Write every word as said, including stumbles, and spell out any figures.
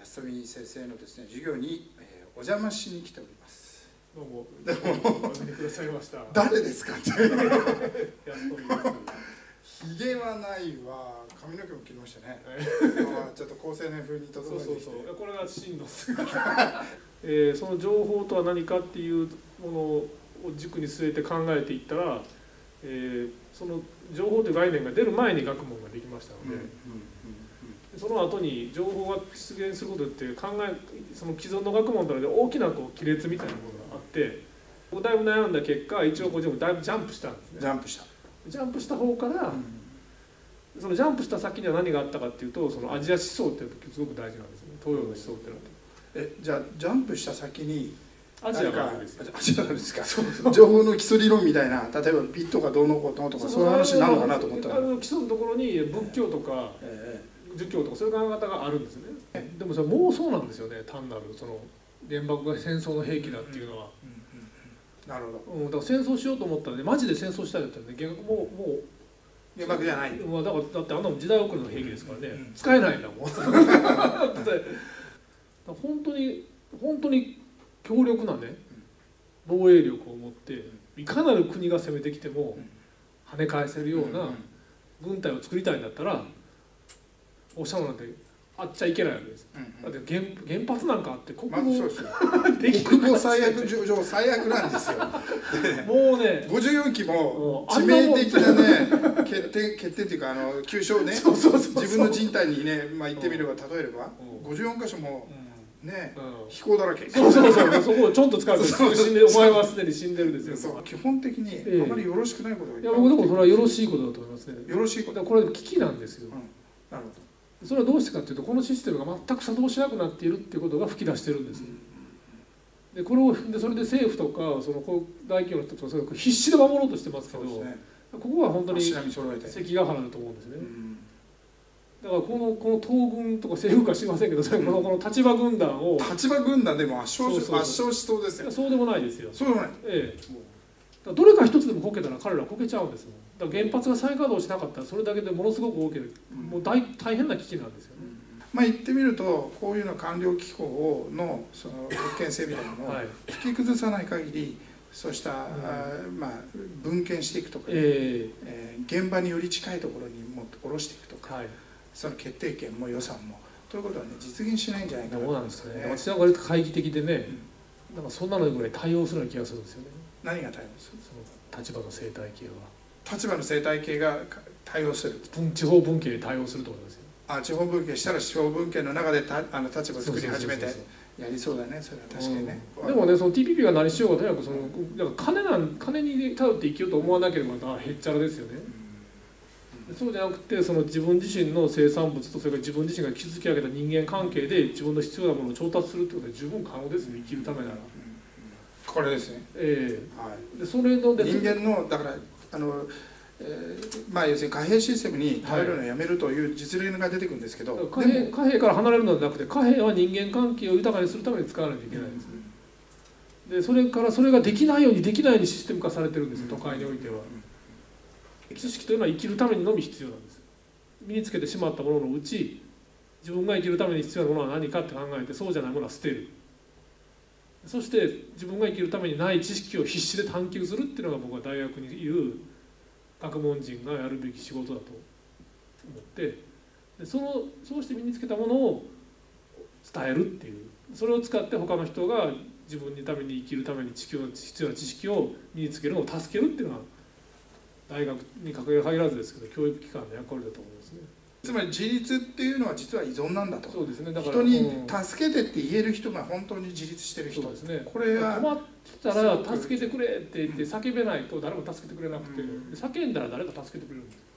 安富先生のですね授業に、えー、お邪魔しに来ております。 どうもお招きくださいました。 誰ですかって。 安富です。 ひげはないわ、髪の毛も切りましたね。ちょっと高青年風に整えてきて。 そうそうそう。これが真の姿。えー、その情報とは何かっていうものを軸に据えて考えていったら、えー、その情報という概念が出る前に学問ができましたので、うんうんうんうん、その後に情報が出現することって考えその既存の学問の中で大きなこう亀裂みたいなものがあって、だいぶ悩んだ結果一応こうだいぶジャンプしたんですね。 ジャンプしたジャンプした方から、うん、そのジャンプした先には何があったかっていうと、そのアジア思想ってすごく大事なんですね。東洋の思想ってのは。 えじゃあジャンプした先にアジアがあるんですよ。 アジアなんですか。そうそう情報の基礎理論みたいな、例えばビットがどうのこうのとかそういう話になるのかなと思ったら、 あの基礎のところに仏教とか儒教とかそういう考え方があるんですね。でもそれもうそうなんですよね。単なるその原爆が戦争の兵器だっていうのは。 なるほど。 うん、だから戦争しようと思ったらね、マジで戦争したいだったらね、原爆もうもう原爆じゃない。 まあだからだってあんなの時代遅れの兵器ですからね、うん、使えないんだもん。本当に本当に強力なね防衛力を持っていかなる国が攻めてきても跳ね返せるような軍隊を作りたいんだったらおっしゃるなんてあっちゃいけないわけです。だって 原, 原発なんかあって国防、まあ、そうですよ。 国防最悪上最悪なんですよ。 もうねごじゅうよんきも致命的なね決定決定っていうかあの急所をね自分の人体にね、まあ、言ってみれば例えればごじゅうよん箇所もね、うん、飛行だらけ。 そうそうそう、そこをちょんと使うと死んで、お前はすでに死んでるですよ。 基本的にあまりよろしくないことがいっぱい。 いや、僕でもそれはよろしいことだと思いますね。 よろしいこと。 これ危機なんですよ。 うん、なるほど。 それはどうしてかというと、このシステムが全く作動しなくなっているっていうことが吹き出してるんです。で、これをでそれで政府とかその大企業の人とかそれを必死で守ろうとしてますけど、ね、ここは本当に関ヶ原だと思うんですね。だからこのこの東軍とか政府か知りませんけど、それこのこの立場軍団を立場軍団でも圧勝し圧勝しそうですよ。 そうでもないですよ。 そうでもない。 ええ。どれか一つでもこけたら彼らはこけちゃうんですよ。だから原発が再稼働しなかったらそれだけでものすごく大きな、もう 大, 大変な危機なんですよね。 まあ言ってみるとこういうの官僚機構のその特権性みたいなのを突き崩さない限り、そうした、うん、まあ分権していくとか、ね、えーえー、現場により近いところにも下ろしていくとか、はい、その決定権も予算もということはね実現しないんじゃないかなと思うんですよね。 私は割と懐疑的でね、うん、なんかそんなのぐらい対応するような気がするんですよね。 何が対応する？ その立場の生態系は。 立場の生態系が対応する。 地方分権で対応すると思いますよ。 あ、地方分権したら地方分権の中でたあの立場を作り始めてやりそうだね。それは確かにね。 うん、でもね、その ティーピーピー が何しようがとにかくそのだから金なん金に頼って生きようと思わなければへっちゃらですよね。うん、そうじゃなくてその自分自身の生産物とそれから自分自身が築き上げた人間関係で自分の必要なものを調達するということは十分可能ですね。生きるためなら。 これですね。 ええーはい、でそれの人間のだからあの、えー、まあ要するに貨幣システムに頼るのをやめるという実例が出てくるんですけど、 貨幣貨幣から離れるのではなくて貨幣は人間関係を豊かにするために使わないといけないんですね。うん、でそれからそれができないようにできないようにシステム化されてるんですよ、都会においては。知識というのは生きるためにのみ必要なんです。身につけてしまったもののうち自分が生きるために必要なものは何かって考えてそうじゃないものは捨てる。そして自分が生きるためにない知識を必死で探求するっていうのが僕は大学にいる学問人がやるべき仕事だと思ってでそのそうして身につけたものを伝えるっていうそれを使って他の人が自分のために生きるために必要な知識を身につけるのを助けるっていうのが大学に限らずですけど教育機関の役割だと思いますね。 つまり自立っていうのは実は依存なんだと。 そうですね。だから人に助けてって言える人が本当に自立してる人。 そうですね。 これは困ったら助けてくれって言って叫べないと誰も助けてくれなくて、叫んだら誰か助けてくれるんです。